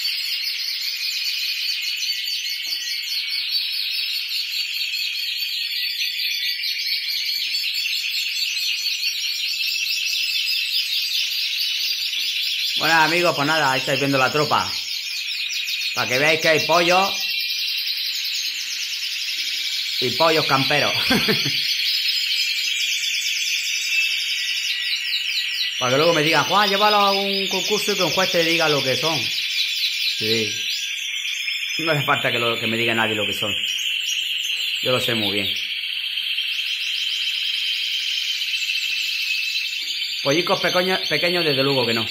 Bueno, amigos, pues nada, ahí estáis viendo la tropa. Para que veáis que hay pollos. Y pollos camperos. Para que luego me digan, Juan, llévalo a un concurso y que un juez te diga lo que son. Sí. No hace falta que me diga nadie lo que son. Yo lo sé muy bien. Pollicos pequeños, desde luego que no.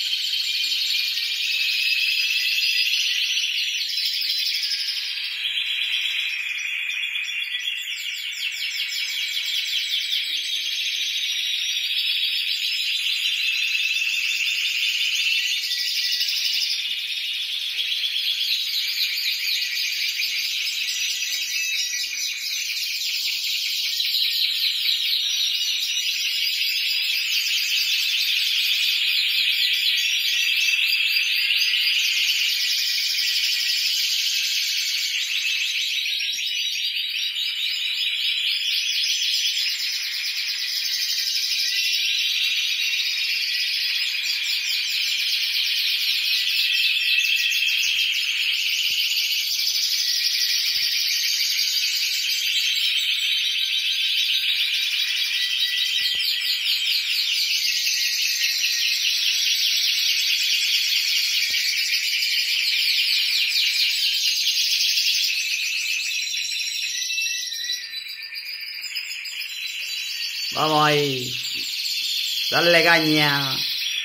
Vamos ahí. Darle caña.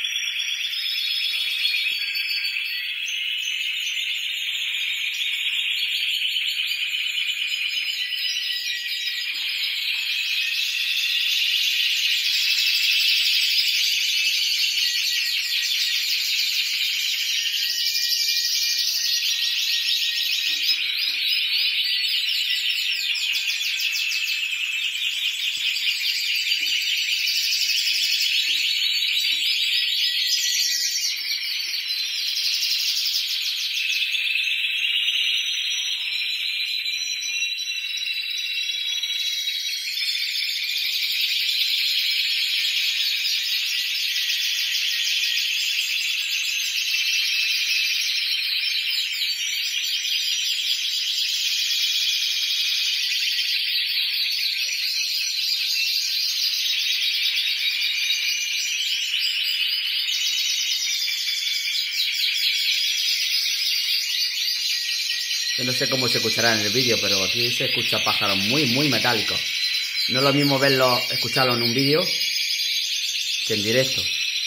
Yo no sé cómo se escuchará en el vídeo, pero aquí se escucha pájaros muy metálicos. No es lo mismo escucharlo en un vídeo que en directo.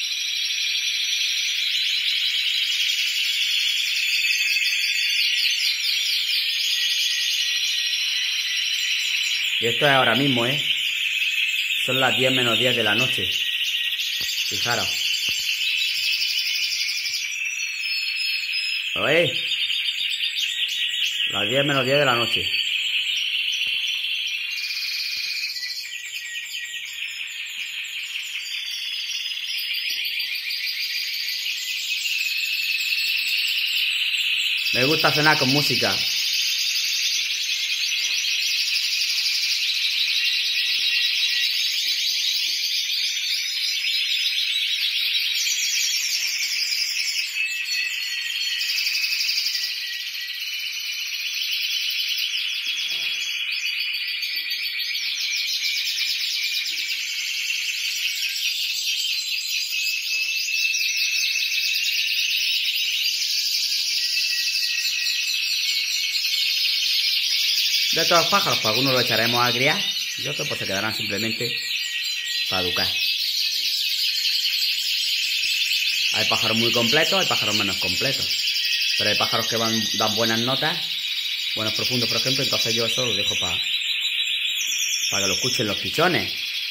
Y esto es ahora mismo, ¿eh? Son las 10 menos 10 de la noche. Fijaros. ¿Lo veis? Las 10 menos 10 de la noche. Me gusta cenar con música. De estos pájaros, pues algunos los echaremos a criar y otros pues se quedarán simplemente para educar. Hay pájaros muy completos, hay pájaros menos completos. Pero hay pájaros que dan buenas notas, buenos profundos, por ejemplo, entonces yo eso lo dejo para que lo escuchen los pichones.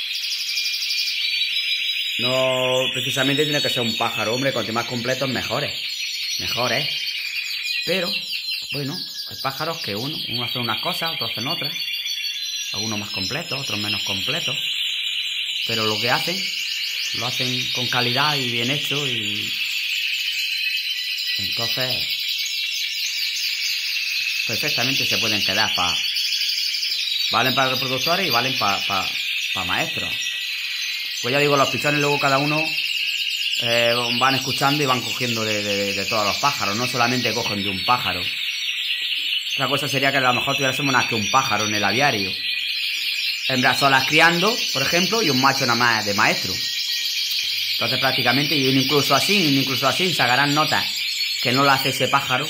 No precisamente tiene que ser un pájaro, hombre, cuanto más completos, mejores. Mejores. Pero, bueno, hay pájaros que uno hace unas cosas, otros hacen otras. Algunos más completos, otros menos completos. Pero lo que hacen, lo hacen con calidad y bien hecho y entonces perfectamente se pueden quedar para... Valen para reproductores y valen para maestros. Pues ya digo, los pichones luego cada uno van escuchando y van cogiendo de todos los pájaros. No solamente cogen de un pájaro. Otra cosa sería que a lo mejor tuviésemos más que un pájaro en el aviario. Hembras solas criando, por ejemplo, y un macho nada más de maestro. Entonces prácticamente, y incluso así, sacarán notas que no lo hace ese pájaro.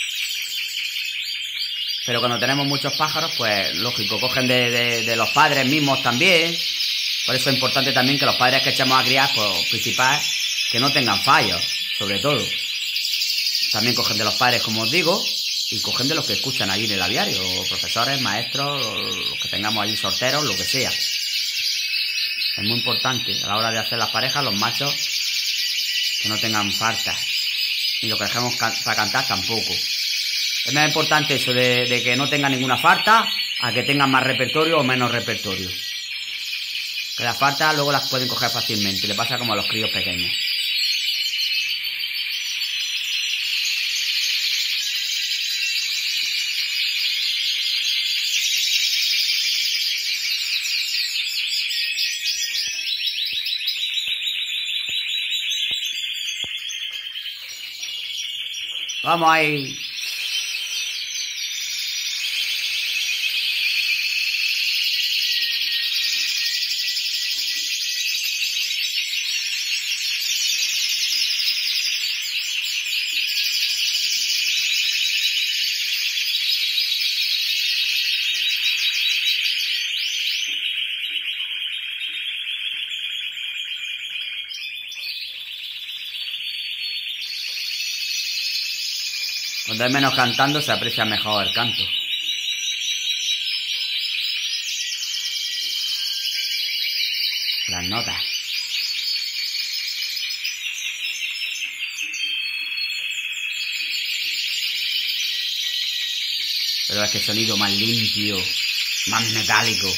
Pero cuando tenemos muchos pájaros, pues lógico, cogen de los padres mismos también. Por eso es importante también que los padres que echemos a criar, pues principal, que no tengan fallos, sobre todo. También cogen de los padres, como os digo, y cogen de los que escuchan allí en el aviario, profesores, maestros, los que tengamos allí solteros, lo que sea. Es muy importante a la hora de hacer las parejas, los machos, que no tengan faltas. Y lo que dejemos para cantar tampoco. Es más importante eso de que no tengan ninguna falta a que tengan más repertorio o menos repertorio. Que las faltas luego las pueden coger fácilmente. Le pasa como a los críos pequeños. Vamos ahí. Cuando hay menos cantando se aprecia mejor el canto. Las notas. Pero es que sonido más limpio, más metálico.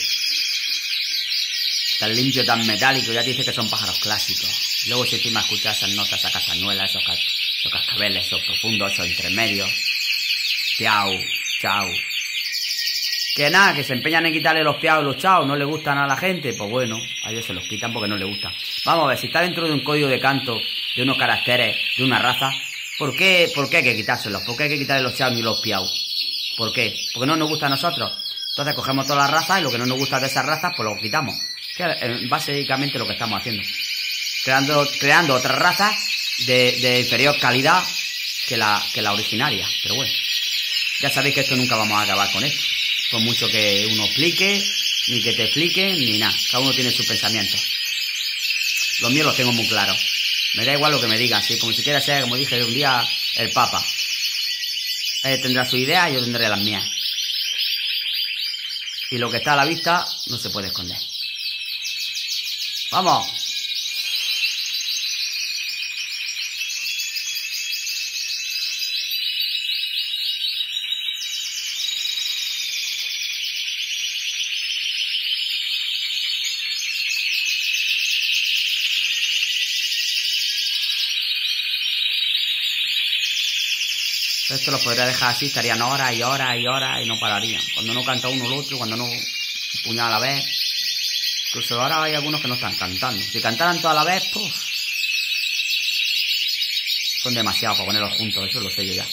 Tan limpio, tan metálico, ya te dice que son pájaros clásicos. Luego si encima escuchas esas notas, esas castañuelas, esos cascabeles, esos profundos, esos intermedios. Piau, chau. Que nada, que se empeñan en quitarle los piaos y los chao, no le gustan a la gente, pues bueno, a ellos se los quitan porque no les gustan. Vamos a ver, si está dentro de un código de canto, de unos caracteres, de una raza, ¿por qué hay que quitárselos? ¿Por qué hay que quitarle los chaos y los piaos? ¿Por qué? Porque no nos gusta a nosotros. Entonces cogemos todas las razas y lo que no nos gusta de esas razas, pues lo quitamos. Que es básicamente lo que estamos haciendo. Creando otras razas de inferior calidad que la originaria. Pero bueno, ya sabéis que esto nunca vamos a acabar con esto. Por mucho que uno explique, ni que te expliquen, ni nada. Cada uno tiene sus pensamientos. Los míos los tengo muy claros. Me da igual lo que me digan, ¿sí? Como si quiera ser, como dije un día, el Papa. Él tendrá su idea y yo tendré las mías. Y lo que está a la vista no se puede esconder. ¡Vamos! Esto lo podría dejar así, estarían horas y horas y horas y no pararían. Cuando no canta uno el otro, cuando no puñal a la vez. Incluso ahora hay algunos que no están cantando. Si cantaran toda la vez, pues son demasiados para ponerlos juntos, eso lo sé yo ya.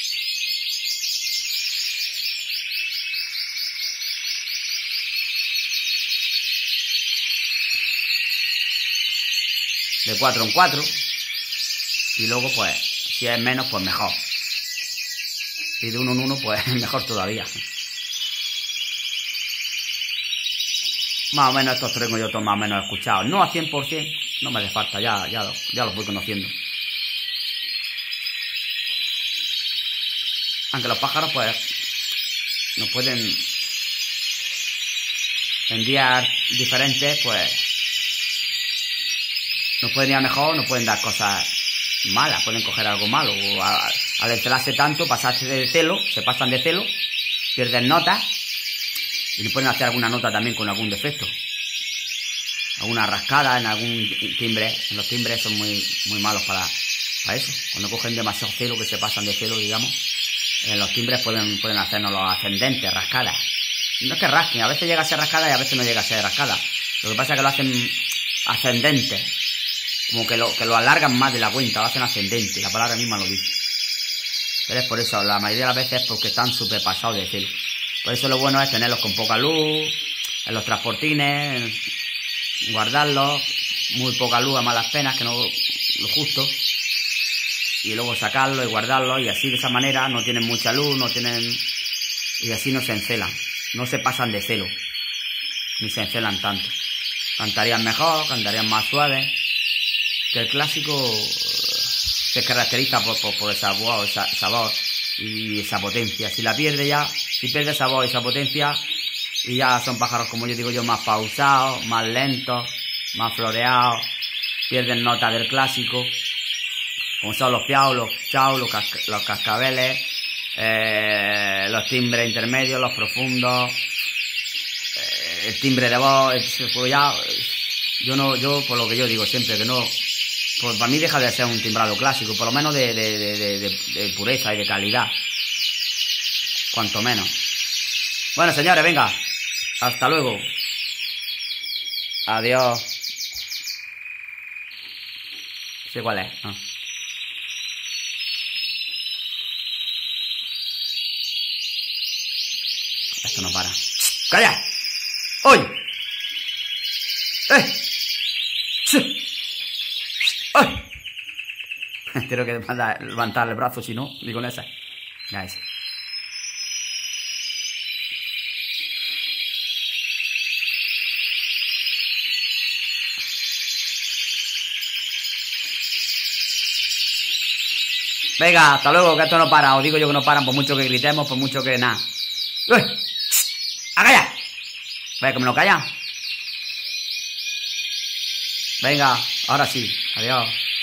De 4 en 4. Y luego, pues, si es menos, pues mejor. Y de 1 en 1, pues mejor todavía. Más o menos estos tres yo todos más o menos escuchados. No a 100%, no me hace falta, ya los voy conociendo. Aunque los pájaros, pues, nos pueden, en días diferentes, pues, nos pueden ir a mejor, nos pueden dar cosas malas, pueden coger algo malo. O al encelarse tanto, pasarse de celo, se pasan de celo, pierden notas y le pueden hacer alguna nota también con algún defecto. Alguna rascada en algún timbre. Los timbres son muy malos para eso. Cuando cogen demasiado celo, que se pasan de celo, digamos, Los timbres pueden hacernos los ascendentes, rascadas. No es que rasquen, a veces llega a ser rascada y a veces no llega a ser rascada. Lo que pasa es que lo hacen ascendente. Como que lo alargan más de la cuenta, lo hacen ascendente. La palabra misma lo dice. Pero es por eso, la mayoría de las veces es porque están súper pasados de celo. Por eso lo bueno es tenerlos con poca luz, en los transportines, guardarlos, muy poca luz a malas penas, que no lo justo. Y luego sacarlo y guardarlo, y así de esa manera no tienen mucha luz, no tienen... Y así no se encelan, no se pasan de celo, ni se encelan tanto. Cantarían mejor, cantarían más suaves, que el clásico se caracteriza por esa voz, esa voz y esa potencia. Si la pierde ya, si pierde esa voz y esa potencia, y ya son pájaros, como yo digo yo, más pausados, más lentos, más floreados, pierden notas del clásico. Como son los piaos, los chaos, los cascabeles, los timbres intermedios, los profundos, el timbre de voz, pues ya, yo por lo que yo digo siempre, que no, pues para mí deja de ser un timbrado clásico, por lo menos de pureza y de calidad, cuanto menos. Bueno, señores, venga, hasta luego. Adiós. ¿Sí cuál es? Ah. Esto no para. ¡Calla! ¡Oy! ¡Sí! ¡Ay! Tengo que levantar el brazo, si no, digo en esa. Ya ese. Venga, hasta luego, que esto no para. Os digo yo que no paran, por mucho que gritemos, por mucho que nada. ¡A callar! Venga, que me lo callan. Venga, ahora sí. Adiós.